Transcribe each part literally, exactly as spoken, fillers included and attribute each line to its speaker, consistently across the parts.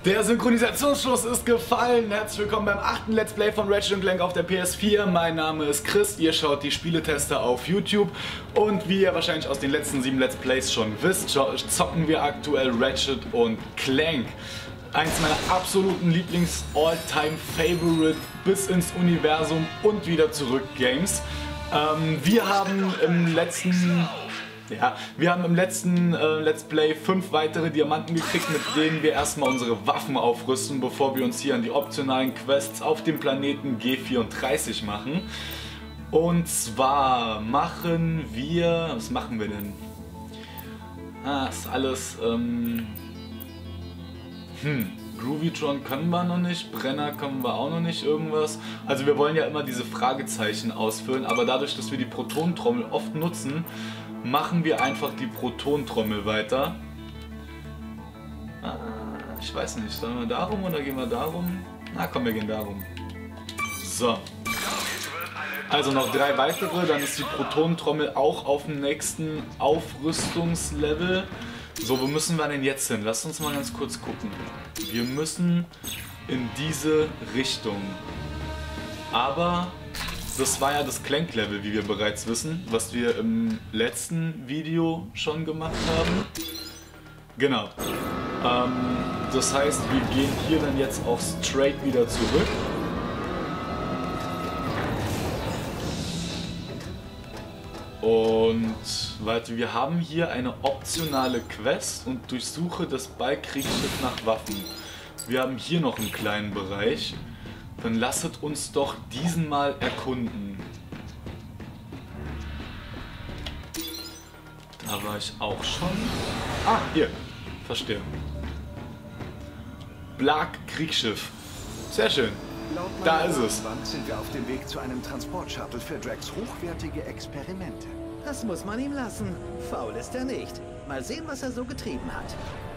Speaker 1: Der Synchronisationsschluss ist gefallen. Herzlich willkommen beim achten Let's Play von Ratchet und Clank auf der P S vier. Mein Name ist Chris, ihr schaut die Spieletester auf YouTube. Und wie ihr wahrscheinlich aus den letzten sieben Let's Plays schon wisst, zocken wir aktuell Ratchet und Clank. Eins meiner absoluten Lieblings-All-Time-Favorite bis ins Universum und wieder zurück Games. Ähm, wir haben im letzten... Ja, wir haben im letzten äh, Let's Play fünf weitere Diamanten gekriegt, mit denen wir erstmal unsere Waffen aufrüsten, bevor wir uns hier an die optionalen Quests auf dem Planeten G vierunddreißig machen. Und zwar machen wir... Was machen wir denn? Ah, ist alles... Ähm, hm, Groovytron können wir noch nicht, Brenner können wir auch noch nicht irgendwas. Also wir wollen ja immer diese Fragezeichen ausfüllen, aber dadurch, dass wir die Protonentrommel oft nutzen, machen wir einfach die Protonentrommel weiter. Ah, ich weiß nicht, sollen wir darum oder gehen wir darum? Na komm, wir gehen darum. So. Also noch drei weitere, dann ist die Protonentrommel auch auf dem nächsten Aufrüstungslevel. So, wo müssen wir denn jetzt hin? Lasst uns mal ganz kurz gucken. Wir müssen in diese Richtung. Aber... das war ja das Clank-Level, wie wir bereits wissen, was wir im letzten Video schon gemacht haben. Genau. Ähm, das heißt, wir gehen hier dann jetzt auch straight wieder zurück. Und warte, wir haben hier eine optionale Quest und durchsuche das Ballkriegsschiff nach Waffen. Wir haben hier noch einen kleinen Bereich. Dann lasset uns doch diesen mal erkunden. Da war ich auch schon. Ah, hier. Verstehe. Blag Kriegsschiff. Sehr schön. Da ist es.
Speaker 2: Sind wir auf dem Weg zu einem Transportshuttle für Drax hochwertige Experimente.
Speaker 3: Das muss man ihm lassen. Faul ist er nicht. Mal sehen, was er so getrieben hat.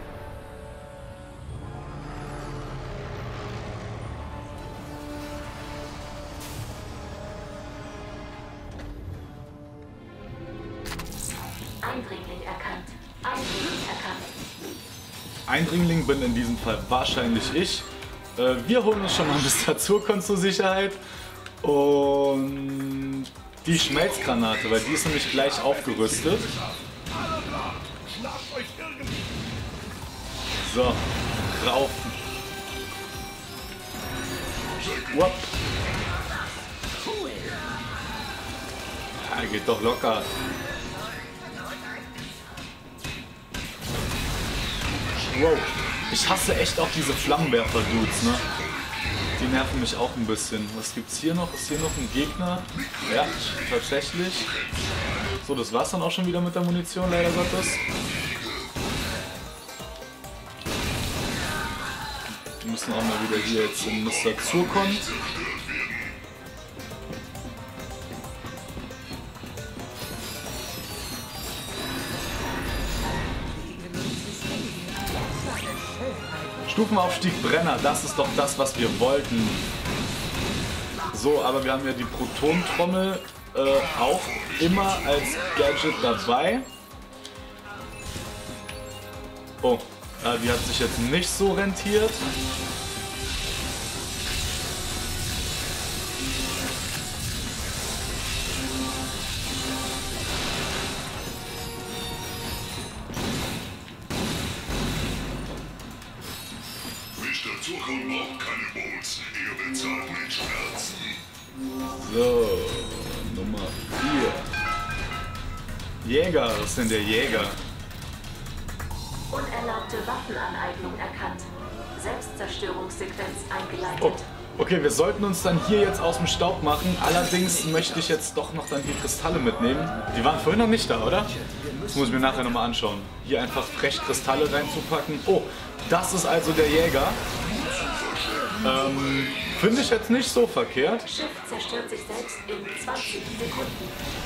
Speaker 4: Eindringling erkannt. Eindringling erkannt.
Speaker 1: Eindringling bin in diesem Fall wahrscheinlich ich. Äh, wir holen uns schon mal ein bisschen Zurkon zur Sicherheit. Und die Schmelzgranate, weil die ist nämlich gleich aufgerüstet. So, rauf. Whoop. Ja, geht doch locker. Wow, ich hasse echt auch diese Flammenwerfer-Dudes, ne? Die nerven mich auch ein bisschen. Was gibt's hier noch? Ist hier noch ein Gegner? Ja, tatsächlich. So, das war's dann auch schon wieder mit der Munition, leider Gottes. Wir müssen auch mal wieder hier jetzt in Mister Zurkon. Stufenaufstieg Brenner, das ist doch das, was wir wollten. So, aber wir haben ja die Protonentrommel äh, auch immer als Gadget dabei. Oh, äh, die hat sich jetzt nicht so rentiert. So, Nummer vier. Jäger, was ist denn der Jäger?
Speaker 4: Unerlaubte Waffenaneignung erkannt. Selbstzerstörungssequenz eingeleitet.
Speaker 1: Oh, okay, wir sollten uns dann hier jetzt aus dem Staub machen. Allerdings möchte ich jetzt doch noch dann die Kristalle mitnehmen. Die waren vorhin noch nicht da, oder? Das muss ich mir nachher nochmal anschauen. Hier einfach frech Kristalle reinzupacken. Oh, das ist also der Jäger. Ähm, finde ich jetzt nicht so verkehrt.
Speaker 4: Schiff zerstört sich selbst in zwanzig Sekunden.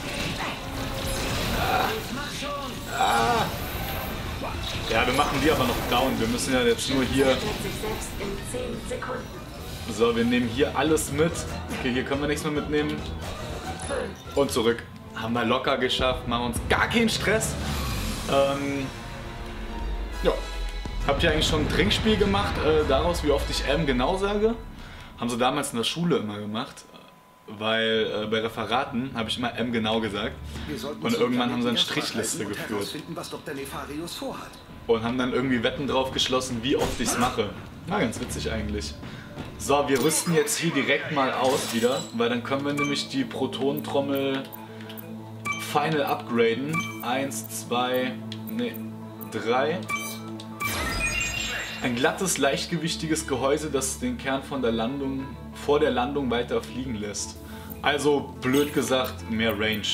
Speaker 1: Ah. Ah. Ja, wir machen die aber noch down. Wir müssen ja jetzt nur hier...
Speaker 4: Zerstört sich selbst in zehn Sekunden.
Speaker 1: So, wir nehmen hier alles mit. Okay, hier können wir nichts mehr mitnehmen. Und zurück. Haben wir locker geschafft. Machen uns gar keinen Stress. Ähm, ja. Habt ihr eigentlich schon ein Trinkspiel gemacht, äh, daraus, wie oft ich M genau sage? Haben sie damals in der Schule immer gemacht, weil äh, bei Referaten habe ich immer M genau gesagt. Und irgendwann haben sie eine Strichliste geführt.
Speaker 2: Was Doktor Nefarius vorhat.
Speaker 1: Und haben dann irgendwie Wetten drauf geschlossen, wie oft ich es mache. Na, ganz witzig eigentlich. So, wir rüsten jetzt hier direkt mal aus wieder, weil dann können wir nämlich die Protonentrommel final upgraden. Eins, zwei, ne, drei. Ein glattes, leichtgewichtiges Gehäuse, das den Kern von der Landung, vor der Landung weiter fliegen lässt. Also, blöd gesagt, mehr Range.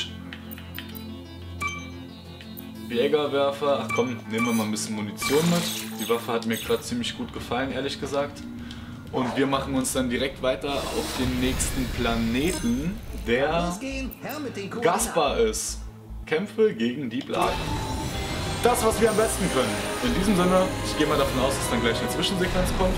Speaker 1: Jägerwerfer, ach komm, nehmen wir mal ein bisschen Munition mit. Die Waffe hat mir gerade ziemlich gut gefallen, ehrlich gesagt. Und wir machen uns dann direkt weiter auf den nächsten Planeten, der Gaspar ist. Kämpfe gegen die Blagen. Das, was wir am besten können. In diesem Sinne, ich gehe mal davon aus, dass dann gleich eine Zwischensequenz kommt.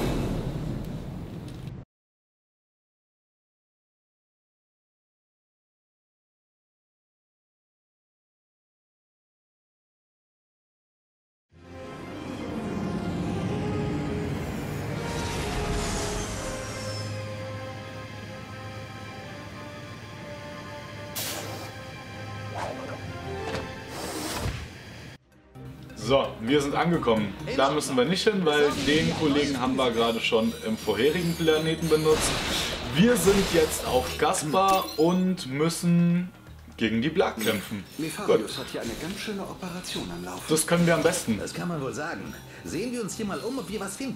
Speaker 1: So, wir sind angekommen. Da müssen wir nicht hin, weil den Kollegen haben wir gerade schon im vorherigen Planeten benutzt. Wir sind jetzt auf Gaspar und müssen gegen die Blag kämpfen.
Speaker 2: Nefarius hat hier eine ganz schöne Operation am Laufen.
Speaker 1: Das können wir am besten.
Speaker 3: Das kann man wohl sagen. Sehen wir uns hier mal um, ob wir was finden.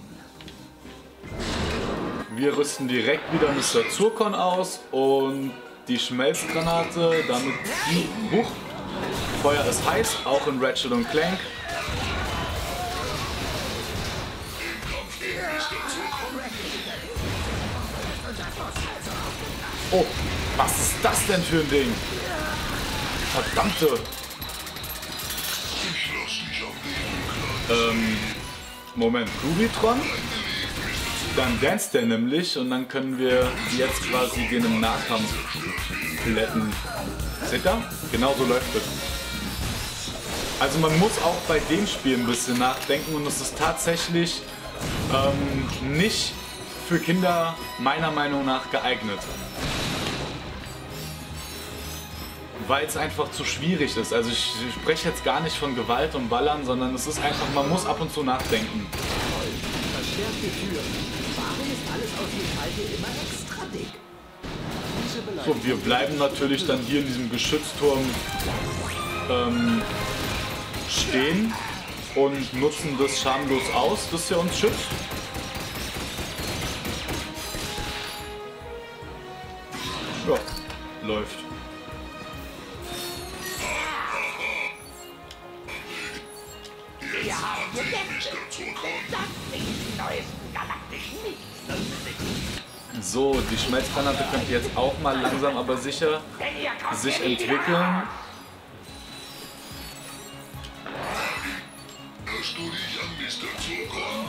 Speaker 1: Wir rüsten direkt wieder Mister Zurkon aus und die Schmelzgranate, damit die... Huch, Feuer ist heiß, auch in Ratchet und Clank. Oh, was ist das denn für ein Ding? Verdammte! Ähm, Moment, Rubitron? Dann danst der nämlich und dann können wir jetzt quasi den im Nahkampf plätten. Seht ihr? Genau so läuft es. Also man muss auch bei dem Spiel ein bisschen nachdenken und es ist tatsächlich ähm, nicht für Kinder meiner Meinung nach geeignet. Weil es einfach zu schwierig ist. Also ich, ich spreche jetzt gar nicht von Gewalt und Ballern, sondern es ist einfach, man muss ab und zu nachdenken.
Speaker 3: Verstärkte Türen. Warum ist alles aus Metall hier immer extra dick?
Speaker 1: So, wir bleiben natürlich dann hier in diesem Geschützturm ähm, stehen und nutzen das schamlos aus, dass er uns schützt. Ja, läuft.
Speaker 5: Wir haben Gäste. Das sind die neuesten galaktischen Nichts.
Speaker 1: So, die Schmelzgranate könnte jetzt auch mal langsam aber sicher sich entwickeln.
Speaker 5: Hörst du dich an, Mister Zurkon?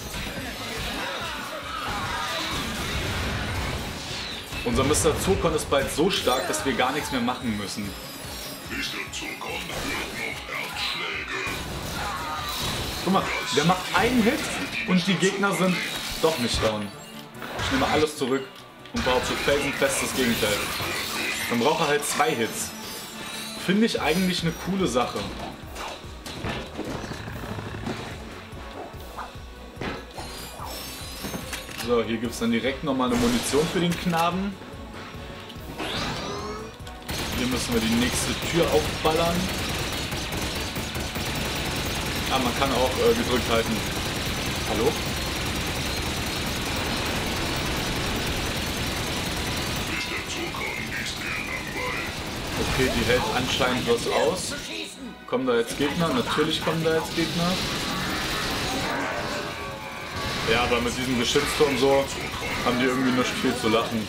Speaker 1: Unser Mister Zurkon ist bald so stark, dass wir gar nichts mehr machen müssen.
Speaker 5: Mister Zurkon hört noch Herzschläge.
Speaker 1: Guck mal, der macht einen Hit und die Gegner sind doch nicht down. Ich nehme alles zurück und behaupte felsenfest das Gegenteil. Dann braucht er halt zwei Hits. Finde ich eigentlich eine coole Sache. So, hier gibt es dann direkt nochmal eine Munition für den Knaben. Hier müssen wir die nächste Tür aufballern. Ah, man kann auch äh, gedrückt halten. Hallo? Okay, die hält anscheinend was aus. Kommen da jetzt Gegner? Natürlich kommen da jetzt Gegner. Ja, aber mit diesem Geschützturm so haben die irgendwie nicht viel zu lachen.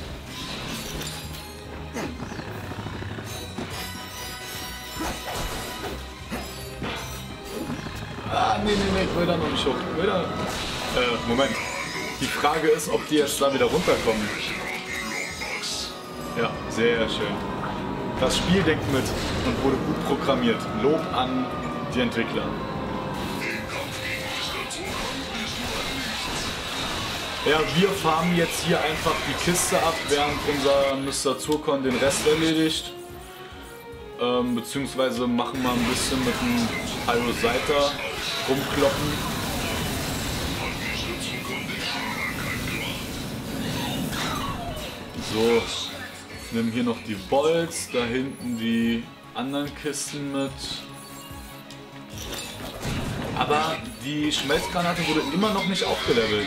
Speaker 1: Ah, nee, nee, nee, ich will da noch nicht hoch. Ich will da... Äh, Moment. Die Frage ist, ob die jetzt da wieder runterkommen. Ja, sehr schön. Das Spiel denkt mit und wurde gut programmiert. Lob an die Entwickler.
Speaker 5: Den Kampf gegen
Speaker 1: Ja, wir farmen jetzt hier einfach die Kiste ab, während unser Mister Zurkon den Rest erledigt. Ähm, beziehungsweise machen wir ein bisschen mit dem Pyrocyter rumkloppen. So, ich nehme hier noch die Bolts, da hinten die anderen Kisten mit. Aber die Schmelzgranate wurde immer noch nicht aufgelevelt.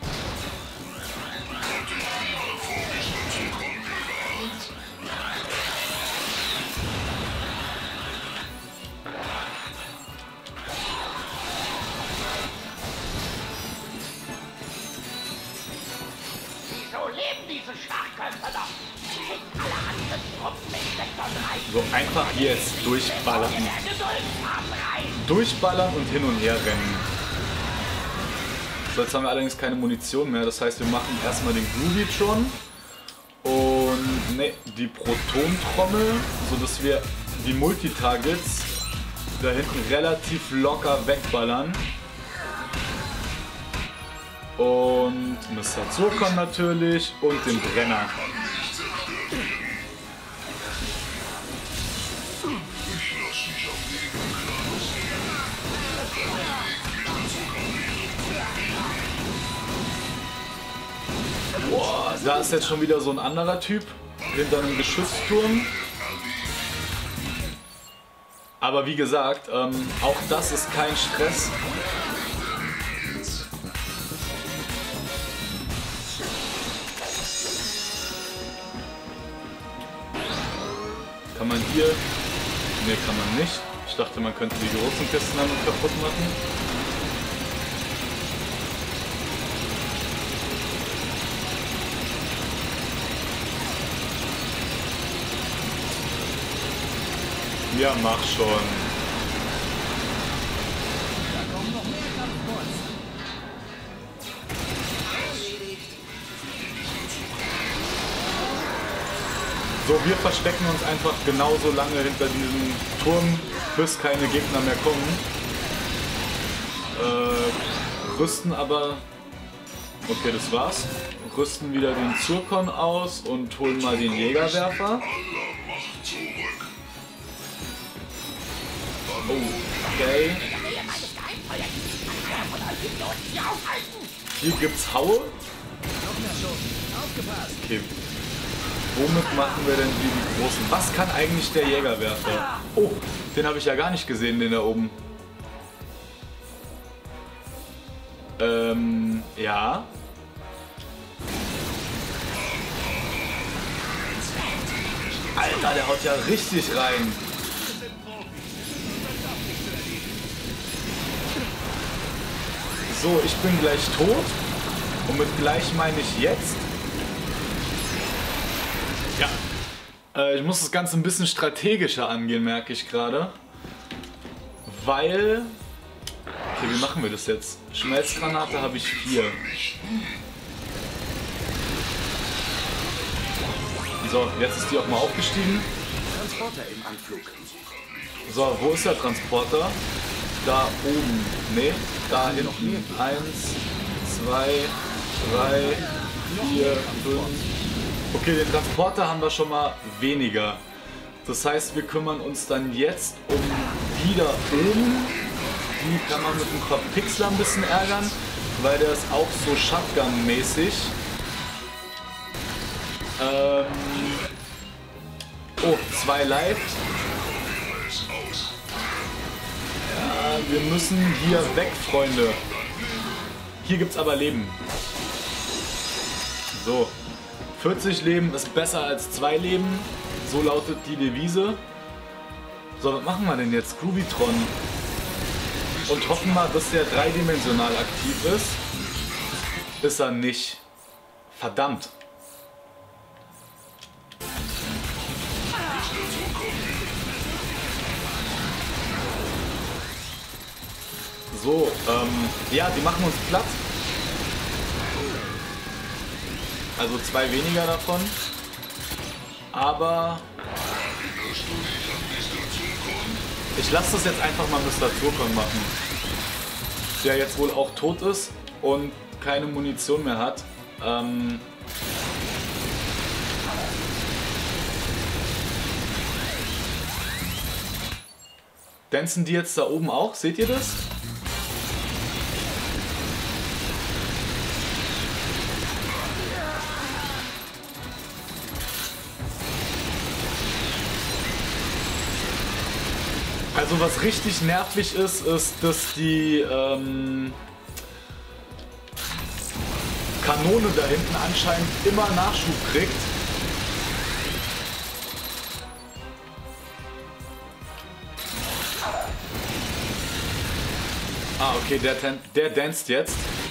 Speaker 1: So, einfach hier jetzt durchballern. Durchballern und hin und her rennen. So, jetzt haben wir allerdings keine Munition mehr. Das heißt, wir machen erstmal den Groovitron und ne, die Proton-Trommel, sodass wir die Multitargets da hinten relativ locker wegballern. Und Mister Zurkon natürlich und den Brenner. Boah, da ist jetzt schon wieder so ein anderer Typ hinter einem Geschützturm. Aber wie gesagt, ähm, auch das ist kein Stress. Kann man hier... Ne, kann man nicht. Ich dachte, man könnte die großen Kisten damit kaputt machen. Ja, mach schon. So, wir verstecken uns einfach genauso lange hinter diesem Turm, bis keine Gegner mehr kommen. Äh, rüsten aber... Okay, das war's. Rüsten wieder den Zurkon aus und holen mal den Jägerwerfer. Oh, okay. Hier gibt's Haue. Okay. Womit machen wir denn hier die großen? Was kann eigentlich der Jägerwerfer? Oh, den habe ich ja gar nicht gesehen, den da oben. Ähm, ja. Alter, der haut ja richtig rein. So, ich bin gleich tot. Und mit gleich meine ich jetzt. Ja. Äh, ich muss das Ganze ein bisschen strategischer angehen, merke ich gerade. Weil... Okay, wie machen wir das jetzt? Schmelzgranate habe ich vier. So, jetzt ist die auch mal aufgestiegen.
Speaker 2: Transporter im Anflug.
Speaker 1: So, wo ist der Transporter? Da oben. Ne, da hinten. Eins, zwei, drei, vier, fünf. Okay, den Transporter haben wir schon mal weniger. Das heißt, wir kümmern uns dann jetzt um die da oben. Die kann man mit ein paar Pixel ein bisschen ärgern, weil der ist auch so Shotgun-mäßig. Ähm oh, zwei Live. Ja, wir müssen hier weg, Freunde. Hier gibt's aber Leben. So. vierzig Leben ist besser als zwei Leben. So lautet die Devise. So, was machen wir denn jetzt? Groovitron. Und hoffen mal, dass der dreidimensional aktiv ist. Ist er nicht. Verdammt. So, ähm, ja, die machen uns platt. Also zwei weniger davon. Aber ich lasse das jetzt einfach mal Mister Zurkon machen. Der jetzt wohl auch tot ist. Und keine Munition mehr hat. Ähm Dancen die jetzt da oben auch? Seht ihr das? Also was richtig nervig ist, ist, dass die ähm, Kanone da hinten anscheinend immer Nachschub kriegt. Ah, okay, der, der danst jetzt.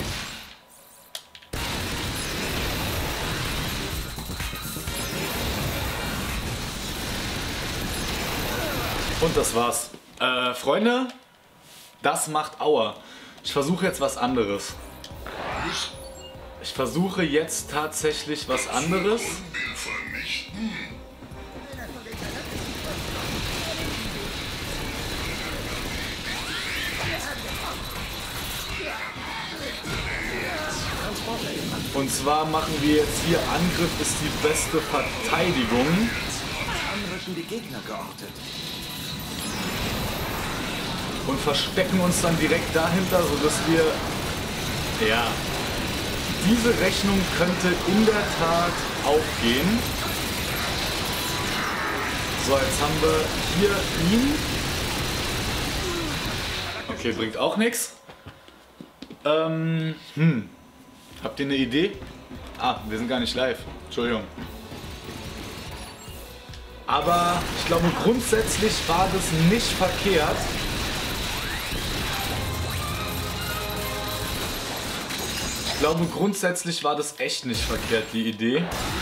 Speaker 1: Und das war's. Äh, Freunde, das macht Aua. Ich versuche jetzt was anderes. Ich versuche jetzt tatsächlich was anderes. Und zwar machen wir jetzt hier Angriff ist die beste Verteidigung.
Speaker 2: Anrücken die Gegner geortet.
Speaker 1: Und verstecken uns dann direkt dahinter, sodass wir... Ja, diese Rechnung könnte in der Tat aufgehen. So, jetzt haben wir hier ihn. Okay, bringt auch nichts. Ähm, hm. Habt ihr eine Idee? Ah, wir sind gar nicht live. Entschuldigung. Aber ich glaube, grundsätzlich war das nicht verkehrt. Ich glaube, grundsätzlich war das echt nicht verkehrt, die Idee.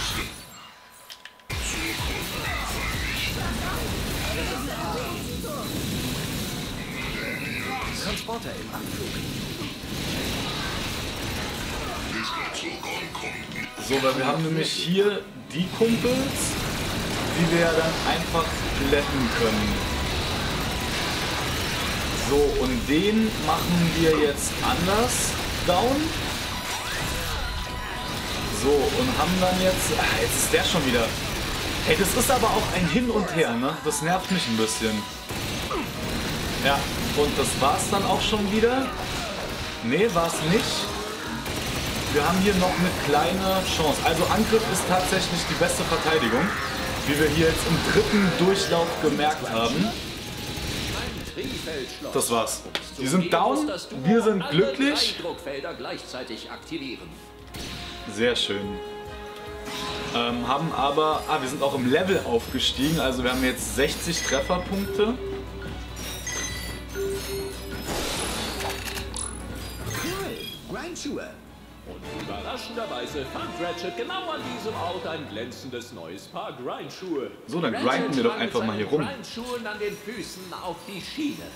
Speaker 2: Transporter im Anflug.
Speaker 1: So, weil wir haben nämlich hier die Kumpels, die wir ja dann einfach plätten können. So, und den machen wir jetzt anders down. So, und haben dann jetzt... Ach, jetzt ist der schon wieder... Hey, das ist aber auch ein Hin und Her, ne? Das nervt mich ein bisschen. Ja, und das war's dann auch schon wieder. Nee, war's nicht. Wir haben hier noch eine kleine Chance. Also Angriff ist tatsächlich die beste Verteidigung, wie wir hier jetzt im dritten Durchlauf gemerkt haben. Das war's. Die sind down, wir sind glücklich. Sehr schön. Ähm, haben aber... Ah, wir sind auch im Level aufgestiegen. Also wir haben jetzt sechzig Trefferpunkte.
Speaker 3: Grindschuhe. Und überraschenderweise fand Ratchet genau an diesem Ort ein glänzendes neues Paar Grindschuhe.
Speaker 1: So, dann grinden wir doch einfach mal hier rum.
Speaker 3: Grindschuhen an den Füßen auf die Schiene.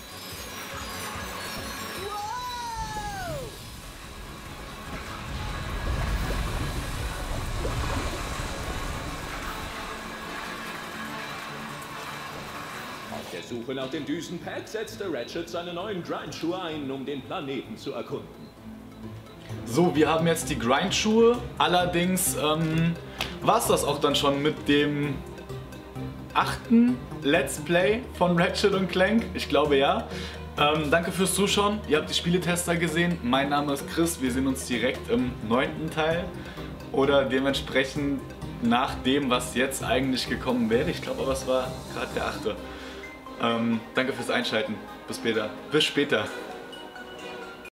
Speaker 3: Auf der Suche nach dem Düsenpad setzte Ratchet seine neuen Grindschuhe ein, um den Planeten zu erkunden.
Speaker 1: So, wir haben jetzt die Grindschuhe. Allerdings ähm, war es das auch dann schon mit dem achten Let's Play von Ratchet und Clank. Ich glaube ja. Ähm, danke fürs Zuschauen. Ihr habt die Spieletester gesehen. Mein Name ist Chris. Wir sehen uns direkt im neunten Teil. Oder dementsprechend nach dem, was jetzt eigentlich gekommen wäre. Ich glaube aber, es war gerade der achte. Ähm, danke fürs Einschalten. Bis später. Bis später.